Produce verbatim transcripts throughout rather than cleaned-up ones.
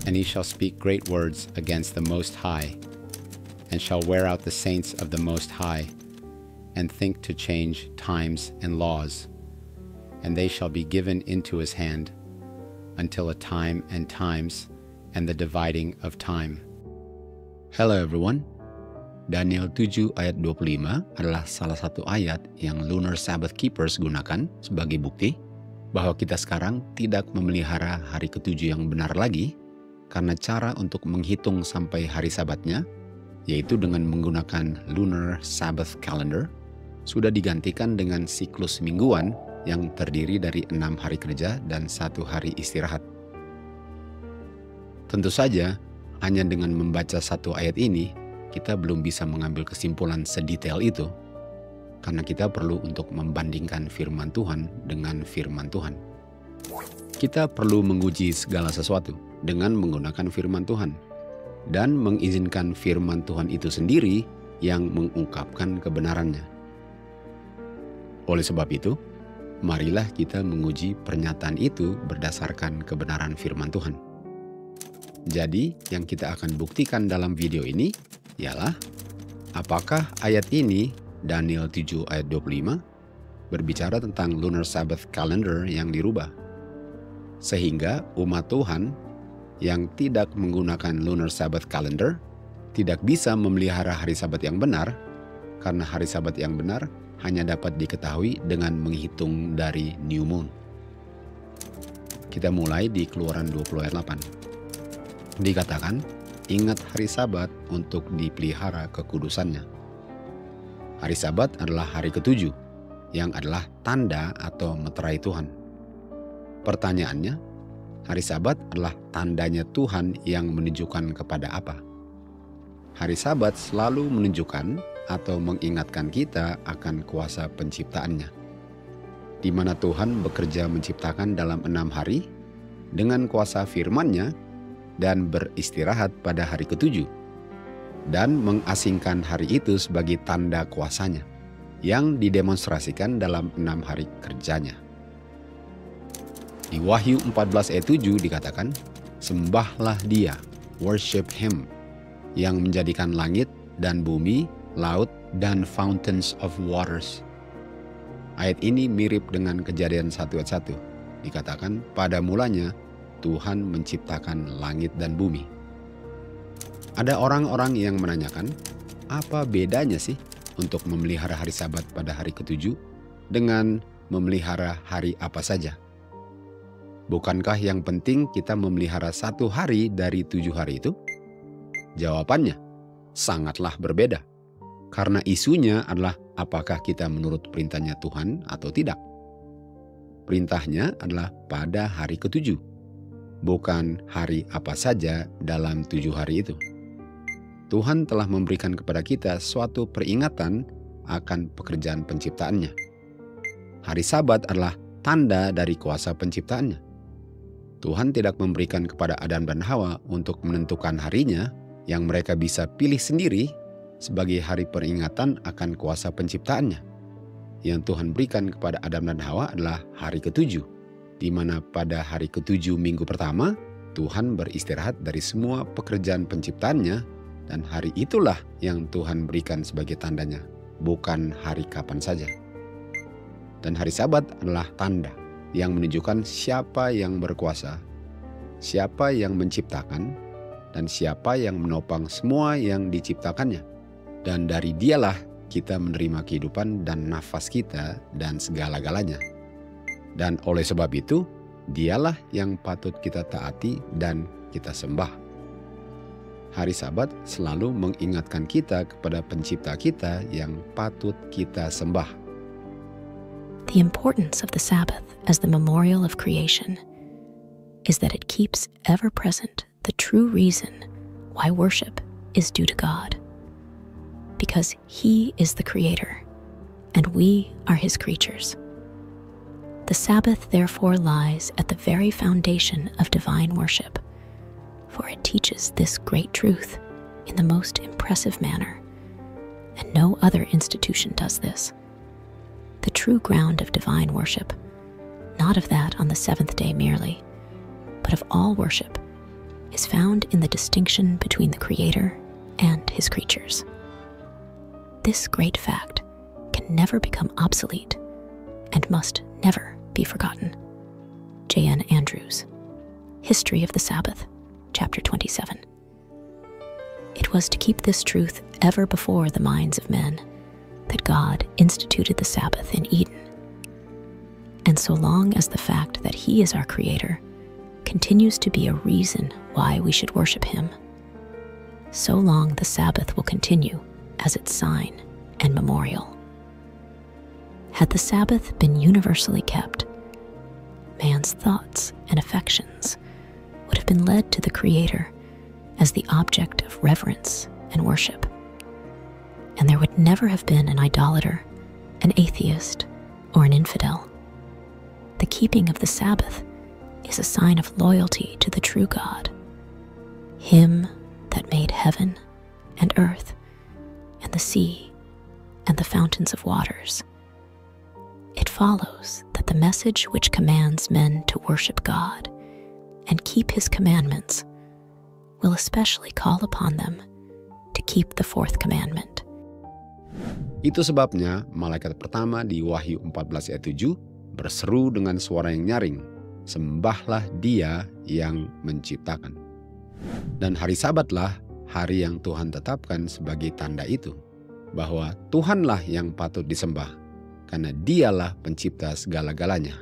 and he shall speak great words against the Most High, and shall wear out the saints of the Most High, and think to change times and laws, and they shall be given into his hand, until a time and times, and the dividing of time. Hello everyone. Daniel tujuh ayat dua puluh lima adalah salah satu ayat yang Lunar Sabbath Keepers gunakan sebagai bukti bahwa kita sekarang tidak memelihara hari ketujuh yang benar lagi, karena cara untuk menghitung sampai hari Sabatnya, yaitu dengan menggunakan Lunar Sabbath Calendar, sudah digantikan dengan siklus mingguan yang terdiri dari enam hari kerja dan satu hari istirahat. Tentu saja, hanya dengan membaca satu ayat ini, kita belum bisa mengambil kesimpulan sedetail itu, karena kita perlu untuk membandingkan firman Tuhan dengan firman Tuhan. Kita perlu menguji segala sesuatu dengan menggunakan firman Tuhan, dan mengizinkan firman Tuhan itu sendiri yang mengungkapkan kebenarannya. Oleh sebab itu, marilah kita menguji pernyataan itu berdasarkan kebenaran firman Tuhan. Jadi, yang kita akan buktikan dalam video ini ialah apakah ayat ini, Daniel tujuh ayat dua puluh lima, berbicara tentang Lunar Sabbath Calendar yang dirubah, sehingga umat Tuhan yang tidak menggunakan Lunar Sabbath Calendar tidak bisa memelihara hari Sabat yang benar, karena hari Sabat yang benar hanya dapat diketahui dengan menghitung dari New Moon. Kita mulai di Keluaran dua puluh ayat delapan. Dikatakan, ingat hari Sabat untuk dipelihara kekudusannya. Hari Sabat adalah hari ketujuh, yang adalah tanda atau meterai Tuhan. Pertanyaannya, hari Sabat adalah tandanya Tuhan yang menunjukkan kepada apa? Hari Sabat selalu menunjukkan atau mengingatkan kita akan kuasa penciptaannya, di mana Tuhan bekerja menciptakan dalam enam hari dengan kuasa firman-Nya dan beristirahat pada hari ketujuh, dan mengasingkan hari itu sebagai tanda kuasanya yang didemonstrasikan dalam enam hari kerjanya. Di Wahyu empat belas ayat tujuh dikatakan, sembahlah Dia, worship Him, yang menjadikan langit dan bumi, laut, dan fountains of waters. Ayat ini mirip dengan Kejadian satu ayat satu. Dikatakan, pada mulanya Tuhan menciptakan langit dan bumi. Ada orang-orang yang menanyakan, apa bedanya sih untuk memelihara hari Sabat pada hari ketujuh dengan memelihara hari apa saja? Bukankah yang penting kita memelihara satu hari dari tujuh hari itu? Jawabannya, sangatlah berbeda. Karena isunya adalah apakah kita menurut perintahnya Tuhan atau tidak. Perintahnya adalah pada hari ketujuh, bukan hari apa saja dalam tujuh hari itu. Tuhan telah memberikan kepada kita suatu peringatan akan pekerjaan penciptaannya. Hari Sabat adalah tanda dari kuasa penciptaannya. Tuhan tidak memberikan kepada Adam dan Hawa untuk menentukan harinya yang mereka bisa pilih sendiri sebagai hari peringatan akan kuasa penciptaannya. Yang Tuhan berikan kepada Adam dan Hawa adalah hari ketujuh, di mana pada hari ketujuh minggu pertama, Tuhan beristirahat dari semua pekerjaan penciptaannya, dan hari itulah yang Tuhan berikan sebagai tandanya, bukan hari kapan saja. Dan hari Sabat adalah tanda yang menunjukkan siapa yang berkuasa, siapa yang menciptakan, dan siapa yang menopang semua yang diciptakannya. Dan dari Dialah kita menerima kehidupan dan nafas kita dan segala-galanya. Dan oleh sebab itu, Dialah yang patut kita taati dan kita sembah. Hari Sabat selalu mengingatkan kita kepada pencipta kita yang patut kita sembah. The importance of the Sabbath as the memorial of creation is that it keeps ever present the true reason why worship is due to God. Because He is the Creator, and we are His creatures. The Sabbath therefore lies at the very foundation of divine worship, for it teaches this great truth in the most impressive manner, and no other institution does this. The true ground of divine worship, not of that on the seventh day merely, but of all worship, is found in the distinction between the Creator and his creatures. This great fact can never become obsolete and must never be forgotten. J N Andrews, History of the Sabbath, chapter twenty-seven. It was to keep this truth ever before the minds of men that God instituted the Sabbath in Eden. And so long as the fact that he is our Creator continues to be a reason why we should worship him, so long the Sabbath will continue as its sign and memorial. Had the Sabbath been universally kept, man's thoughts and affections would have been led to the Creator as the object of reverence and worship. And there would never have been an idolater, an atheist, or an infidel. The keeping of the Sabbath is a sign of loyalty to the true God, him that made heaven and earth and the sea and the fountains of waters. It follows that the message which commands men to worship God and keep his commandments will especially call upon them to keep the fourth commandment. Itu sebabnya malaikat pertama di Wahyu empat belas ayat tujuh berseru dengan suara yang nyaring, "Sembahlah Dia yang menciptakan." Dan hari Sabatlah hari yang Tuhan tetapkan sebagai tanda itu, bahwa Tuhanlah yang patut disembah, karena Dialah pencipta segala-galanya.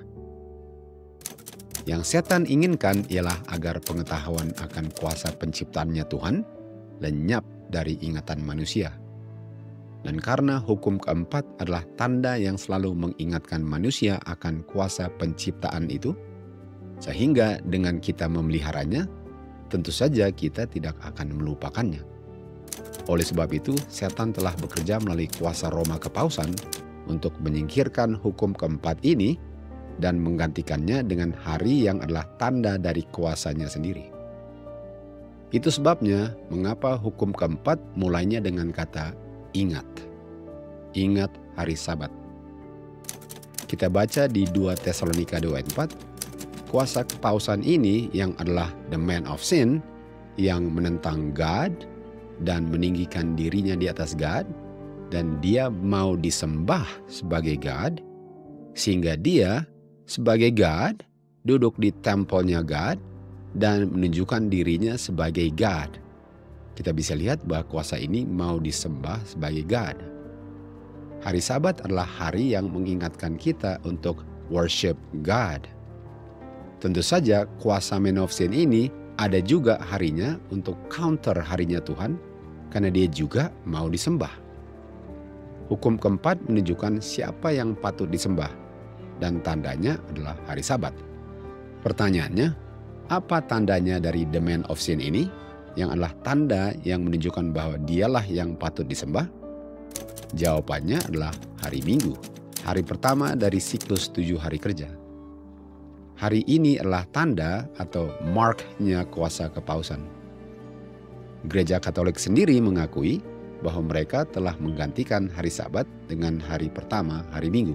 Yang setan inginkan ialah agar pengetahuan akan kuasa penciptaannya Tuhan lenyap dari ingatan manusia. Dan karena hukum keempat adalah tanda yang selalu mengingatkan manusia akan kuasa penciptaan itu, sehingga dengan kita memeliharanya, tentu saja kita tidak akan melupakannya. Oleh sebab itu, setan telah bekerja melalui kuasa Roma Kepausan untuk menyingkirkan hukum keempat ini dan menggantikannya dengan hari yang adalah tanda dari kuasanya sendiri. Itu sebabnya mengapa hukum keempat mulainya dengan kata ingat. Ingat hari Sabat. Kita baca di dua Tesalonika dua ayat empat, kuasa kepausan ini yang adalah the man of sin, yang menentang God dan meninggikan dirinya di atas God, dan dia mau disembah sebagai God, sehingga dia sebagai God duduk di tempelnya God dan menunjukkan dirinya sebagai God. Kita bisa lihat bahwa kuasa ini mau disembah sebagai God. Hari Sabat adalah hari yang mengingatkan kita untuk worship God. Tentu saja kuasa man of sin ini ada juga harinya untuk counter harinya Tuhan, karena dia juga mau disembah. Hukum keempat menunjukkan siapa yang patut disembah, dan tandanya adalah hari Sabat. Pertanyaannya, apa tandanya dari the man of sin ini, yang adalah tanda yang menunjukkan bahwa dialah yang patut disembah? Jawabannya adalah hari Minggu, hari pertama dari siklus tujuh hari kerja. Hari ini adalah tanda atau marknya kuasa kepausan. Gereja Katolik sendiri mengakui bahwa mereka telah menggantikan hari Sabat dengan hari pertama, hari Minggu.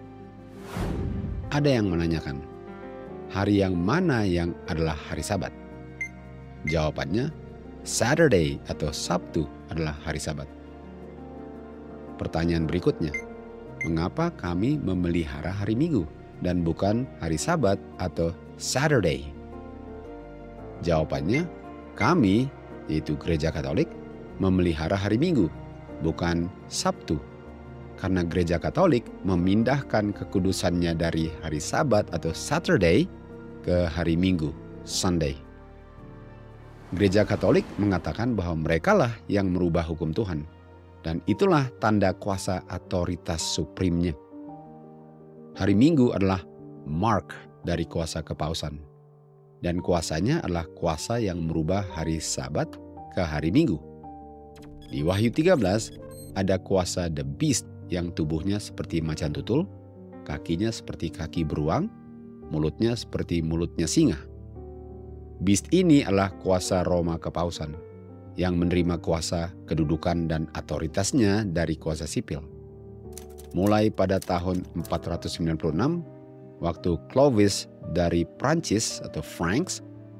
Ada yang menanyakan, hari yang mana yang adalah hari Sabat? Jawabannya, Saturday atau Sabtu adalah hari Sabat. Pertanyaan berikutnya, mengapa kami memelihara hari Minggu dan bukan hari Sabat atau Saturday? Jawabannya, kami, yaitu Gereja Katolik, memelihara hari Minggu, bukan Sabtu. Karena Gereja Katolik memindahkan kekudusannya dari hari Sabat atau Saturday ke hari Minggu, Sunday. Gereja Katolik mengatakan bahwa merekalah yang merubah hukum Tuhan. Dan itulah tanda kuasa otoritas supremnya. Hari Minggu adalah mark dari kuasa kepausan. Dan kuasanya adalah kuasa yang merubah hari Sabat ke hari Minggu. Di Wahyu tiga belas ada kuasa the beast yang tubuhnya seperti macan tutul, kakinya seperti kaki beruang, mulutnya seperti mulutnya singa. Beast ini adalah kuasa Roma Kepausan yang menerima kuasa, kedudukan, dan otoritasnya dari kuasa sipil. Mulai pada tahun empat ratus sembilan puluh enam, waktu Clovis dari Prancis atau Franks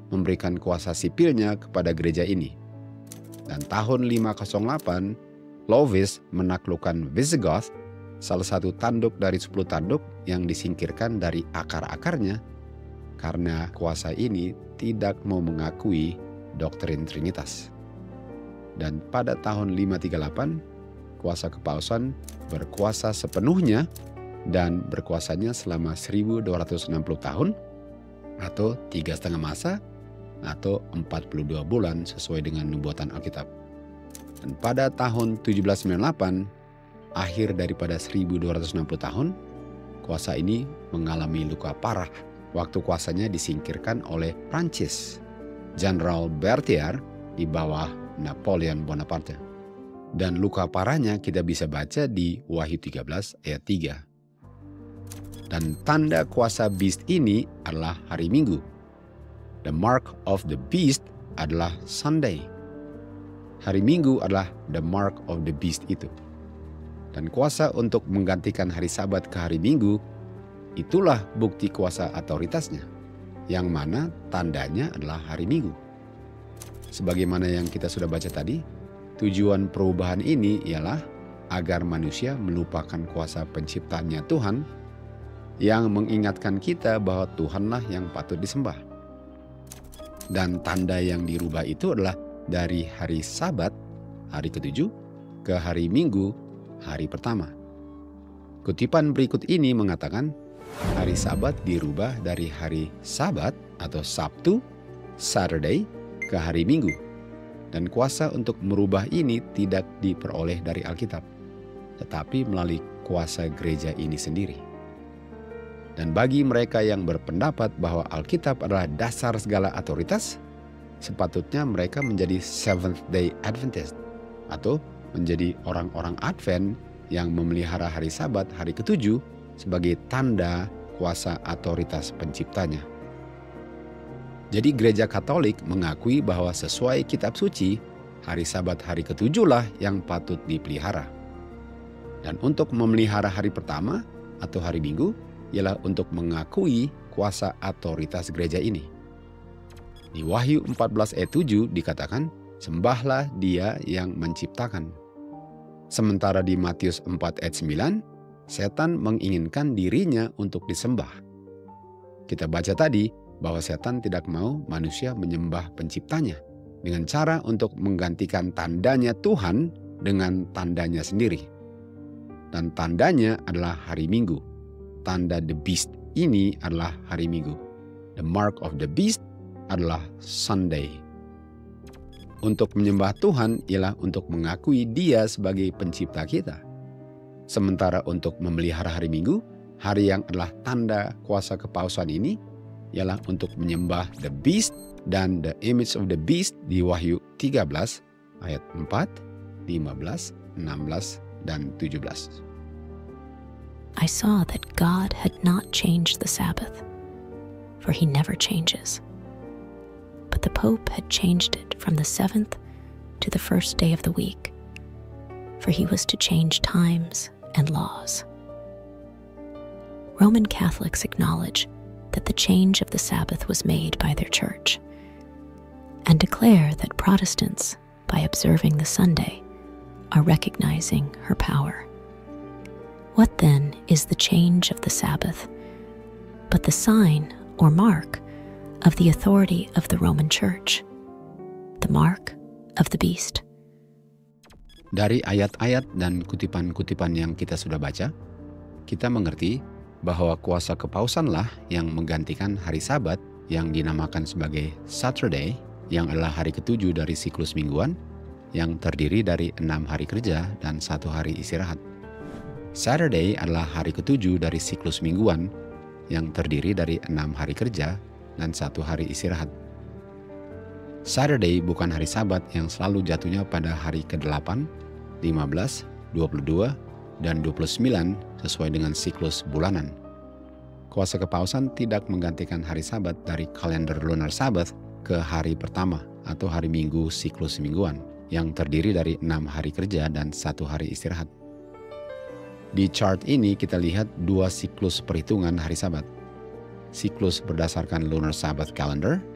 memberikan kuasa sipilnya kepada gereja ini. Dan tahun lima nol delapan, Clovis menaklukkan Visigoth, salah satu tanduk dari sepuluh tanduk yang disingkirkan dari akar-akarnya, karena kuasa ini tidak mau mengakui doktrin Trinitas. Dan pada tahun lima tiga delapan, kuasa kepausan berkuasa sepenuhnya dan berkuasanya selama seribu dua ratus enam puluh tahun, atau tiga setengah masa, atau empat puluh dua bulan sesuai dengan nubuatan Alkitab. Dan pada tahun tujuh belas sembilan puluh delapan, akhir daripada seribu dua ratus enam puluh tahun, kuasa ini mengalami luka parah waktu kuasanya disingkirkan oleh Prancis, Jenderal Berthier di bawah Napoleon Bonaparte. Dan luka parahnya kita bisa baca di Wahyu tiga belas ayat tiga. Dan tanda kuasa beast ini adalah hari Minggu. The mark of the beast adalah Sunday. Hari Minggu adalah the mark of the beast itu. Dan kuasa untuk menggantikan hari Sabat ke hari Minggu, itulah bukti kuasa otoritasnya, yang mana tandanya adalah hari Minggu. Sebagaimana yang kita sudah baca tadi, tujuan perubahan ini ialah agar manusia melupakan kuasa penciptanya Tuhan, yang mengingatkan kita bahwa Tuhanlah yang patut disembah. Dan tanda yang dirubah itu adalah dari hari Sabat, hari ketujuh, ke hari Minggu, hari pertama. Kutipan berikut ini mengatakan, hari Sabat dirubah dari hari Sabat atau Sabtu, Saturday, ke hari Minggu. Dan kuasa untuk merubah ini tidak diperoleh dari Alkitab, tetapi melalui kuasa gereja ini sendiri. Dan bagi mereka yang berpendapat bahwa Alkitab adalah dasar segala otoritas, sepatutnya mereka menjadi Seventh Day Adventist atau menjadi orang-orang Advent yang memelihara hari Sabat, hari ketujuh, sebagai tanda kuasa otoritas penciptanya. Jadi gereja Katolik mengakui bahwa sesuai kitab suci, hari Sabat hari ketujuhlah yang patut dipelihara. Dan untuk memelihara hari pertama atau hari Minggu, ialah untuk mengakui kuasa otoritas gereja ini. Di Wahyu empat belas ayat tujuh dikatakan, sembahlah Dia yang menciptakan. Sementara di Matius empat ayat sembilan, setan menginginkan dirinya untuk disembah. Kita baca tadi bahwa setan tidak mau manusia menyembah penciptanya dengan cara untuk menggantikan tandanya Tuhan dengan tandanya sendiri. Dan tandanya adalah hari Minggu. Tanda the beast ini adalah hari Minggu. The mark of the beast adalah Sunday. Untuk menyembah Tuhan ialah untuk mengakui Dia sebagai pencipta kita. Sementara untuk memelihara hari Minggu, hari yang adalah tanda kuasa kepausan ini, ialah untuk menyembah the beast dan the image of the beast di Wahyu tiga belas ayat empat, lima belas, enam belas, dan tujuh belas. I saw that God had not changed the Sabbath, for he never changes. But the Pope had changed it from the seventh to the first day of the week, for he was to change times and laws. Roman Catholics acknowledge that the change of the Sabbath was made by their church, and declare that Protestants, by observing the Sunday, are recognizing her power. What then is the change of the Sabbath, but the sign or mark of the authority of the Roman Church, the mark of the beast? Dari ayat-ayat dan kutipan-kutipan yang kita sudah baca, kita mengerti bahwa kuasa kepausanlah yang menggantikan hari Sabat yang dinamakan sebagai Saturday, yang adalah hari ketujuh dari siklus mingguan, yang terdiri dari enam hari kerja dan satu hari istirahat. Saturday adalah hari ketujuh dari siklus mingguan yang terdiri dari enam hari kerja dan satu hari istirahat. Saturday bukan hari Sabat yang selalu jatuhnya pada hari kedelapan, lima belas, dua puluh dua, dan dua puluh sembilan sesuai dengan siklus bulanan. Kuasa kepausan tidak menggantikan hari Sabat dari kalender lunar Sabbath ke hari pertama atau hari Minggu siklus mingguan yang terdiri dari enam hari kerja dan satu hari istirahat. Di chart ini kita lihat dua siklus perhitungan hari Sabat. Siklus berdasarkan lunar Sabbath calendar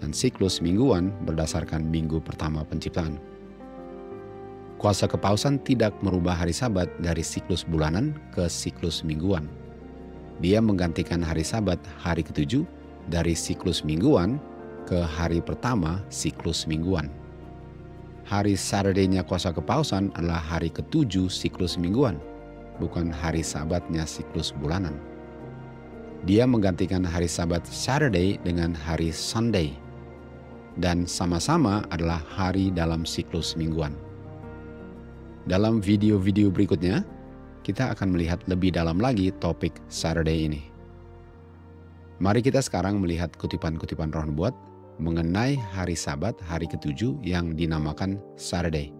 dan siklus mingguan berdasarkan minggu pertama penciptaan. Kuasa kepausan tidak merubah hari Sabat dari siklus bulanan ke siklus mingguan. Dia menggantikan hari Sabat hari ketujuh dari siklus mingguan ke hari pertama siklus mingguan. Hari Saturday-nya kuasa kepausan adalah hari ketujuh siklus mingguan, bukan hari Sabatnya siklus bulanan. Dia menggantikan hari Sabat Saturday dengan hari Sunday, dan sama-sama adalah hari dalam siklus mingguan. Dalam video-video berikutnya, kita akan melihat lebih dalam lagi topik Saturday ini. Mari kita sekarang melihat kutipan-kutipan Roh Nubuat mengenai hari Sabat hari ketujuh yang dinamakan Saturday.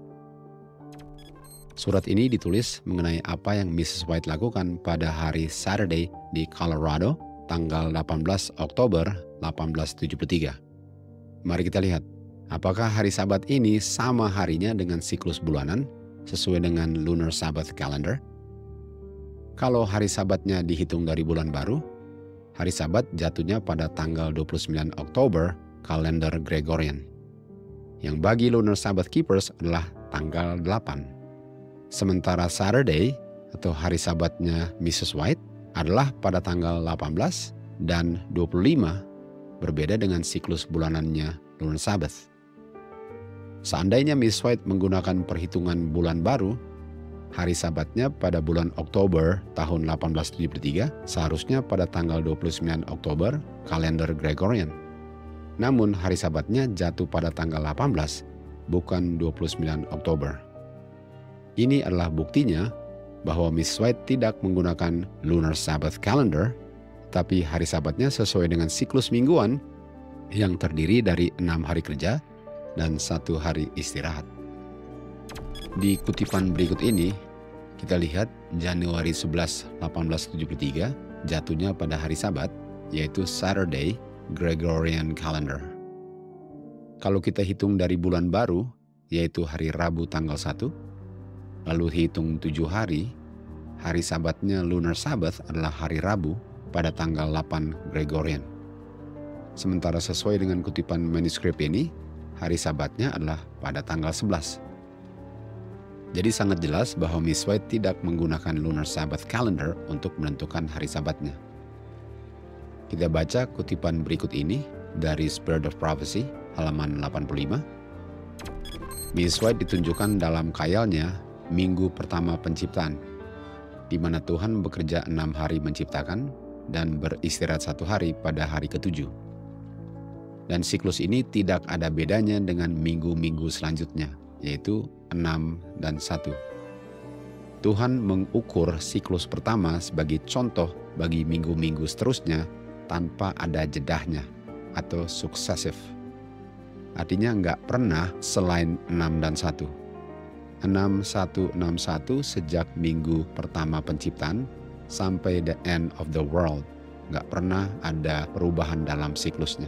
Surat ini ditulis mengenai apa yang Missus White lakukan pada hari Saturday di Colorado, tanggal delapan belas Oktober delapan belas tujuh puluh tiga. Mari kita lihat, apakah hari Sabat ini sama harinya dengan siklus bulanan sesuai dengan Lunar Sabbath Calendar? Kalau hari Sabatnya dihitung dari bulan baru, hari Sabat jatuhnya pada tanggal dua puluh sembilan Oktober kalender Gregorian, yang bagi Lunar Sabbath Keepers adalah tanggal delapan. Sementara Saturday atau hari Sabatnya Missus White adalah pada tanggal delapan belas dan dua puluh lima, berbeda dengan siklus bulanannya Lunar Sabbath. Seandainya Miss White menggunakan perhitungan bulan baru, hari Sabatnya pada bulan Oktober tahun delapan belas tujuh puluh tiga seharusnya pada tanggal dua puluh sembilan Oktober kalender Gregorian. Namun hari Sabatnya jatuh pada tanggal delapan belas, bukan dua puluh sembilan Oktober. Ini adalah buktinya bahwa Miss White tidak menggunakan Lunar Sabbath Calendar, tapi hari Sabatnya sesuai dengan siklus mingguan yang terdiri dari enam hari kerja dan satu hari istirahat. Di kutipan berikut ini, kita lihat Januari sebelas delapan belas tujuh puluh tiga jatuhnya pada hari Sabat, yaitu Saturday Gregorian Calendar. Kalau kita hitung dari bulan baru, yaitu hari Rabu tanggal satu, lalu hitung tujuh hari, hari Sabatnya Lunar Sabbath adalah hari Rabu pada tanggal delapan Gregorian. Sementara sesuai dengan kutipan manuskrip ini, hari Sabatnya adalah pada tanggal sebelas. Jadi sangat jelas bahwa Miss White tidak menggunakan Lunar Sabbath Calendar untuk menentukan hari Sabatnya. Kita baca kutipan berikut ini dari Spirit of Prophecy, halaman delapan puluh lima. Miss White ditunjukkan dalam khayalnya minggu pertama penciptaan, di mana Tuhan bekerja enam hari menciptakan dan beristirahat satu hari pada hari ketujuh. Dan siklus ini tidak ada bedanya dengan minggu-minggu selanjutnya, yaitu enam dan satu. Tuhan mengukur siklus pertama sebagai contoh bagi minggu-minggu seterusnya tanpa ada jedahnya atau suksesif. Artinya nggak pernah selain enam dan satu. enam satu enam satu sejak minggu pertama penciptaan sampai the end of the world. Nggak pernah ada perubahan dalam siklusnya.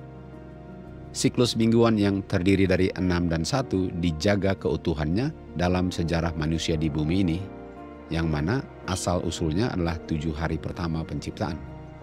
Siklus mingguan yang terdiri dari enam dan satu dijaga keutuhannya dalam sejarah manusia di bumi ini, yang mana asal-usulnya adalah tujuh hari pertama penciptaan.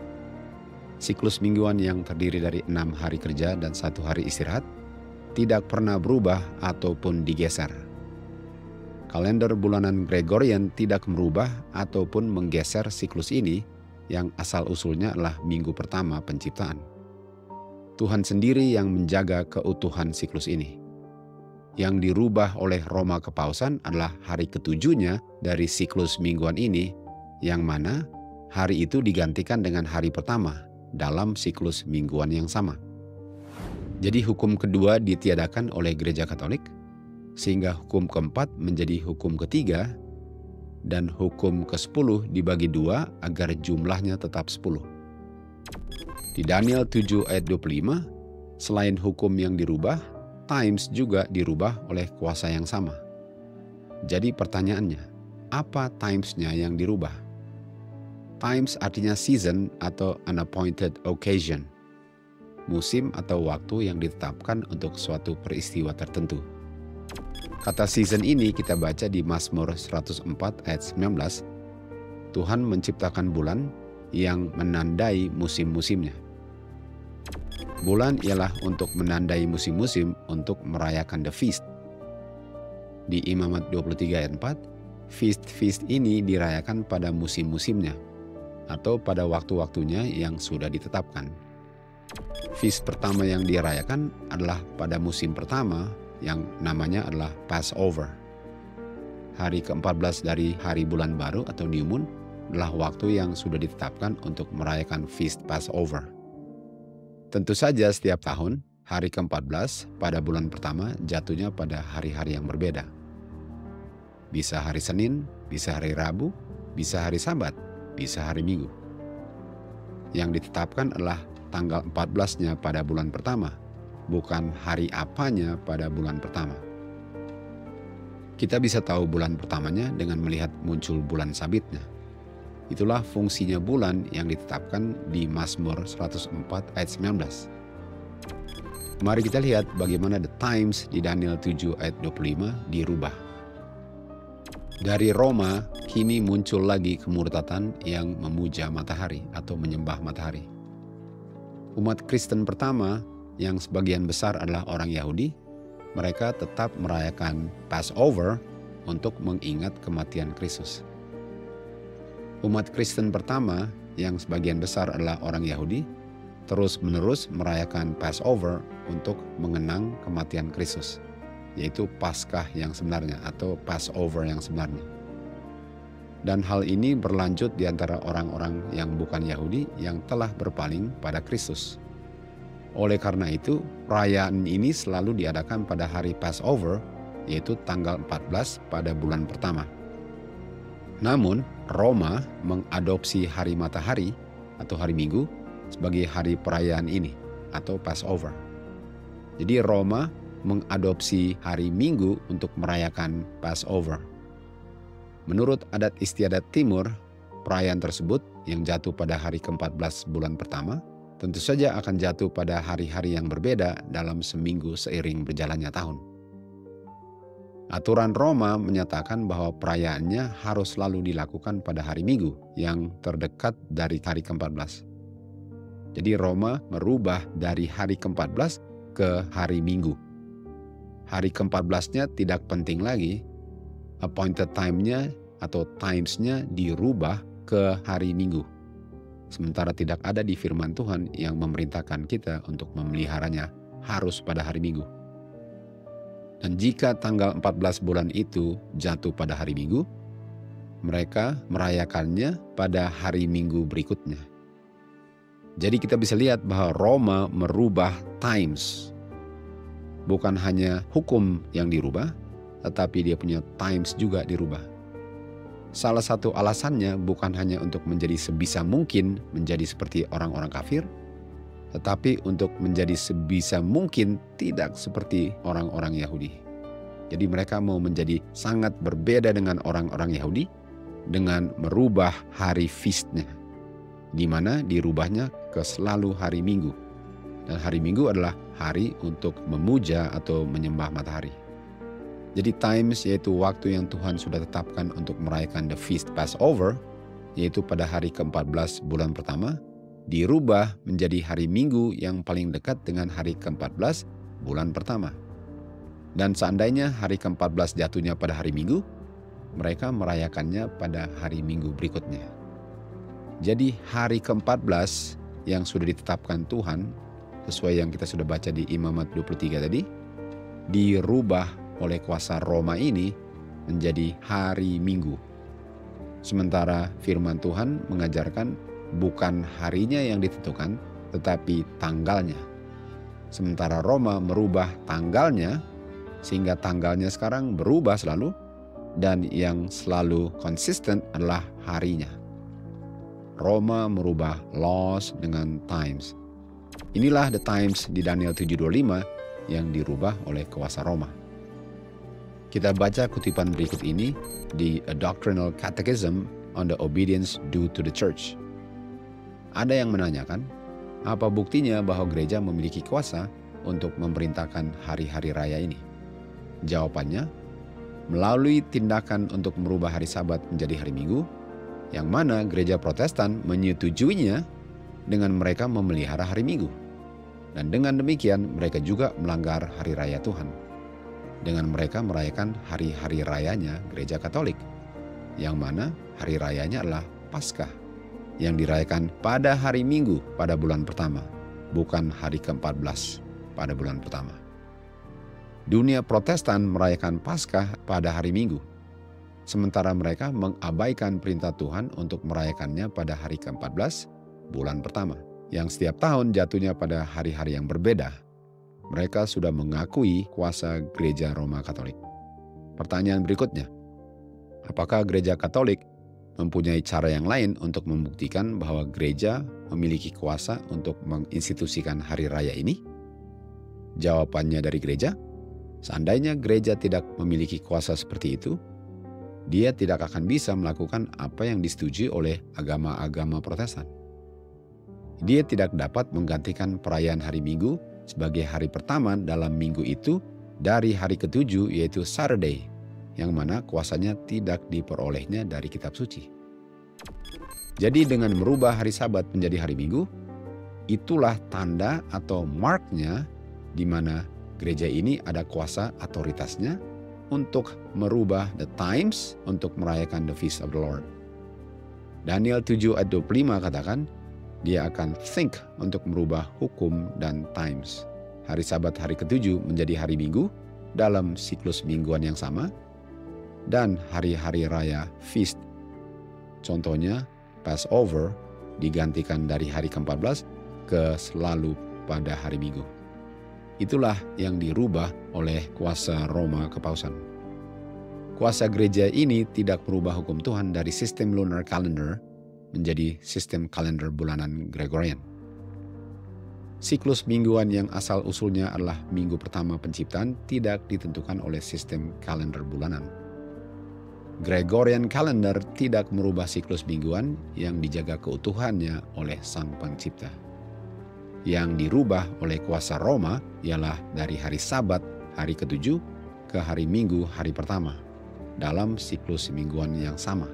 Siklus mingguan yang terdiri dari enam hari kerja dan satu hari istirahat tidak pernah berubah ataupun digeser. Kalender bulanan Gregorian tidak merubah ataupun menggeser siklus ini yang asal-usulnya adalah minggu pertama penciptaan. Tuhan sendiri yang menjaga keutuhan siklus ini. Yang dirubah oleh Roma Kepausan adalah hari ketujuhnya dari siklus mingguan ini, yang mana hari itu digantikan dengan hari pertama dalam siklus mingguan yang sama. Jadi hukum kedua ditiadakan oleh Gereja Katolik, sehingga hukum keempat menjadi hukum ketiga, dan hukum kesepuluh dibagi dua agar jumlahnya tetap sepuluh. Di Daniel tujuh ayat dua puluh lima, selain hukum yang dirubah, times juga dirubah oleh kuasa yang sama. Jadi pertanyaannya, apa times-nya yang dirubah? Times artinya season atau unappointed occasion, musim atau waktu yang ditetapkan untuk suatu peristiwa tertentu. Kata season ini kita baca di Mazmur seratus empat ayat sembilan belas. Tuhan menciptakan bulan yang menandai musim-musimnya. Bulan ialah untuk menandai musim-musim untuk merayakan the feast. Di Imamat dua puluh tiga ayat empat, feast-feast ini dirayakan pada musim-musimnya atau pada waktu-waktunya yang sudah ditetapkan. Feast pertama yang dirayakan adalah pada musim pertama yang namanya adalah Passover. Hari keempat belas dari hari bulan baru atau New Moon adalah waktu yang sudah ditetapkan untuk merayakan Feast Passover. Tentu saja setiap tahun, hari keempat belas pada bulan pertama jatuhnya pada hari-hari yang berbeda. Bisa hari Senin, bisa hari Rabu, bisa hari Sabat, bisa hari Minggu. Yang ditetapkan adalah tanggal empat belasnya pada bulan pertama, bukan hari apanya pada bulan pertama. Kita bisa tahu bulan pertamanya dengan melihat muncul bulan sabitnya. Itulah fungsinya bulan yang ditetapkan di Mazmur seratus empat ayat sembilan belas. Mari kita lihat bagaimana the times di Daniel tujuh ayat dua puluh lima dirubah. Dari Roma, kini muncul lagi kemurtatan yang memuja matahari atau menyembah matahari. Umat Kristen pertama yang sebagian besar adalah orang Yahudi, mereka tetap merayakan Passover untuk mengingat kematian Kristus. Umat Kristen pertama yang sebagian besar adalah orang Yahudi, terus-menerus merayakan Passover untuk mengenang kematian Kristus, yaitu Paskah yang sebenarnya atau Passover yang sebenarnya. Dan hal ini berlanjut di antara orang-orang yang bukan Yahudi yang telah berpaling pada Kristus. Oleh karena itu, perayaan ini selalu diadakan pada hari Passover, yaitu tanggal empat belas pada bulan pertama. Namun, Roma mengadopsi hari matahari atau hari Minggu sebagai hari perayaan ini atau Passover. Jadi Roma mengadopsi hari Minggu untuk merayakan Passover. Menurut adat istiadat Timur, perayaan tersebut yang jatuh pada hari keempat belas bulan pertama tentu saja akan jatuh pada hari-hari yang berbeda dalam seminggu seiring berjalannya tahun. Aturan Roma menyatakan bahwa perayaannya harus selalu dilakukan pada hari Minggu yang terdekat dari hari keempat belas. Jadi Roma merubah dari hari keempat belas ke hari Minggu. Hari keempat belasnya tidak penting lagi, appointed time-nya atau times-nya dirubah ke hari Minggu. Sementara tidak ada di firman Tuhan yang memerintahkan kita untuk memeliharanya harus pada hari Minggu. Dan jika tanggal empat belas bulan itu jatuh pada hari Minggu, mereka merayakannya pada hari Minggu berikutnya. Jadi kita bisa lihat bahwa Roma merubah times. Bukan hanya hukum yang dirubah, tetapi dia punya times juga dirubah. Salah satu alasannya bukan hanya untuk menjadi sebisa mungkin menjadi seperti orang-orang kafir, tetapi untuk menjadi sebisa mungkin tidak seperti orang-orang Yahudi. Jadi mereka mau menjadi sangat berbeda dengan orang-orang Yahudi dengan merubah hari feast-nya, di mana dirubahnya ke selalu hari Minggu. Dan hari Minggu adalah hari untuk memuja atau menyembah matahari. Jadi times yaitu waktu yang Tuhan sudah tetapkan untuk merayakan the feast Passover, yaitu pada hari keempat belas bulan pertama, dirubah menjadi hari Minggu yang paling dekat dengan hari keempat belas bulan pertama. Dan seandainya hari keempat belas jatuhnya pada hari Minggu, mereka merayakannya pada hari Minggu berikutnya. Jadi hari keempat belas yang sudah ditetapkan Tuhan, sesuai yang kita sudah baca di Imamat dua puluh tiga tadi, dirubah oleh kuasa Roma ini menjadi hari Minggu. Sementara firman Tuhan mengajarkan bukan harinya yang ditentukan, tetapi tanggalnya. Sementara Roma merubah tanggalnya, sehingga tanggalnya sekarang berubah selalu, dan yang selalu konsisten adalah harinya. Roma merubah laws dengan times. Inilah the times di Daniel tujuh dua puluh lima yang dirubah oleh kuasa Roma. Kita baca kutipan berikut ini di A Doctrinal Catechism on the Obedience Due to the Church. Ada yang menanyakan, apa buktinya bahwa gereja memiliki kuasa untuk memerintahkan hari-hari raya ini? Jawabannya, melalui tindakan untuk merubah hari Sabat menjadi hari Minggu, yang mana gereja Protestan menyetujuinya dengan mereka memelihara hari Minggu. Dan dengan demikian mereka juga melanggar hari raya Tuhan. Dengan mereka merayakan hari-hari rayanya gereja Katolik, yang mana hari rayanya adalah Paskah, yang dirayakan pada hari Minggu pada bulan pertama, bukan hari keempat belas pada bulan pertama. Dunia Protestan merayakan Paskah pada hari Minggu, sementara mereka mengabaikan perintah Tuhan untuk merayakannya pada hari keempat belas bulan pertama, yang setiap tahun jatuhnya pada hari-hari yang berbeda. Mereka sudah mengakui kuasa gereja Roma Katolik. Pertanyaan berikutnya, apakah gereja Katolik mempunyai cara yang lain untuk membuktikan bahwa gereja memiliki kuasa untuk menginstitusikan hari raya ini? Jawabannya dari gereja, seandainya gereja tidak memiliki kuasa seperti itu, dia tidak akan bisa melakukan apa yang disetujui oleh agama-agama Protestan. Dia tidak dapat menggantikan perayaan hari Minggu sebagai hari pertama dalam minggu itu dari hari ketujuh, yaitu Saturday, yang mana kuasanya tidak diperolehnya dari kitab suci. Jadi dengan merubah hari Sabat menjadi hari Minggu, itulah tanda atau marknya di mana gereja ini ada kuasa otoritasnya untuk merubah the times untuk merayakan the feast of the Lord. Daniel tujuh ayat dua puluh lima katakan, dia akan think untuk merubah hukum dan times. Hari Sabat hari ketujuh menjadi hari Minggu dalam siklus mingguan yang sama, dan hari-hari raya feast, contohnya Passover, digantikan dari hari keempat belas ke selalu pada hari Minggu. Itulah yang dirubah oleh kuasa Roma Kepausan. Kuasa gereja ini tidak merubah hukum Tuhan dari sistem lunar calendar menjadi sistem kalender bulanan Gregorian. Siklus mingguan yang asal-usulnya adalah minggu pertama penciptaan tidak ditentukan oleh sistem kalender bulanan. Gregorian calendar tidak merubah siklus mingguan yang dijaga keutuhannya oleh Sang Pencipta. Yang dirubah oleh kuasa Roma ialah dari hari Sabat hari ketujuh ke hari Minggu hari pertama dalam siklus mingguan yang sama.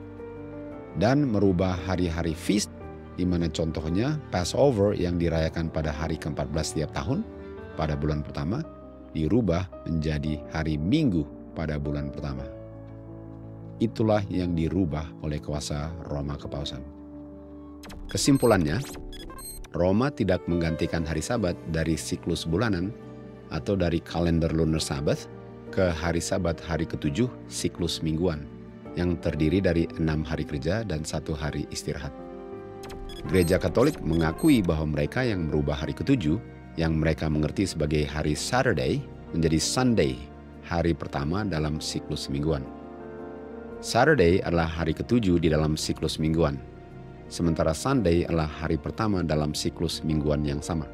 Dan merubah hari-hari feast, di mana contohnya Passover yang dirayakan pada hari keempat belas setiap tahun pada bulan pertama, dirubah menjadi hari Minggu pada bulan pertama. Itulah yang dirubah oleh kuasa Roma Kepausan. Kesimpulannya, Roma tidak menggantikan hari Sabat dari siklus bulanan atau dari kalender lunar Sabbath ke hari Sabat hari ketujuh siklus mingguan, yang terdiri dari enam hari kerja dan satu hari istirahat. Gereja Katolik mengakui bahwa mereka yang merubah hari ketujuh, yang mereka mengerti sebagai hari Saturday, menjadi Sunday, hari pertama dalam siklus mingguan. Saturday adalah hari ketujuh di dalam siklus mingguan, sementara Sunday adalah hari pertama dalam siklus mingguan yang sama.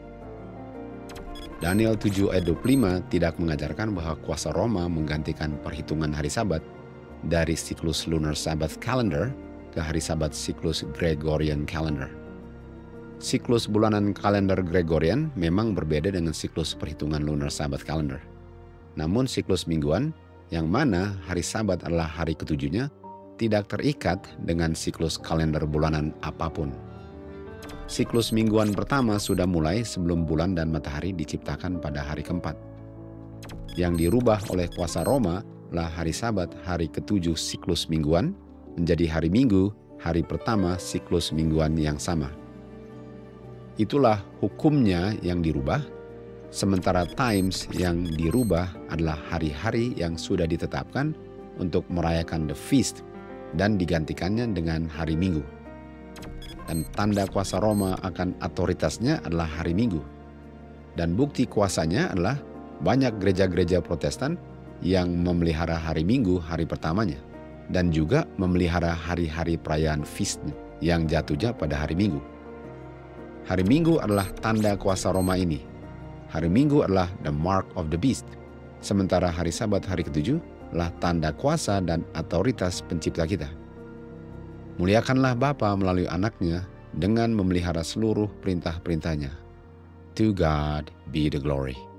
Daniel tujuh ayat dua puluh lima tidak mengajarkan bahwa kuasa Roma menggantikan perhitungan hari Sabat dari siklus lunar Sabbath calendar ke hari Sabat siklus Gregorian calendar. Siklus bulanan kalender Gregorian memang berbeda dengan siklus perhitungan lunar Sabbath calendar. Namun siklus mingguan, yang mana hari Sabat adalah hari ketujuhnya, tidak terikat dengan siklus kalender bulanan apapun. Siklus mingguan pertama sudah mulai sebelum bulan dan matahari diciptakan pada hari keempat. Yang dirubah oleh kuasa Roma adalah hari Sabat hari ketujuh siklus mingguan menjadi hari Minggu, hari pertama siklus mingguan yang sama. Itulah hukumnya yang dirubah, sementara times yang dirubah adalah hari-hari yang sudah ditetapkan untuk merayakan the feast dan digantikannya dengan hari Minggu. Dan tanda kuasa Roma akan otoritasnya adalah hari Minggu. Dan bukti kuasanya adalah banyak gereja-gereja Protestan yang memelihara hari Minggu hari pertamanya, dan juga memelihara hari-hari perayaan feast yang jatuhnya pada hari Minggu. Hari Minggu adalah tanda kuasa Roma ini. Hari Minggu adalah the mark of the beast, sementara hari Sabat hari ketujuh adalah tanda kuasa dan otoritas pencipta kita. Muliakanlah Bapa melalui anaknya dengan memelihara seluruh perintah-perintahnya. To God be the glory.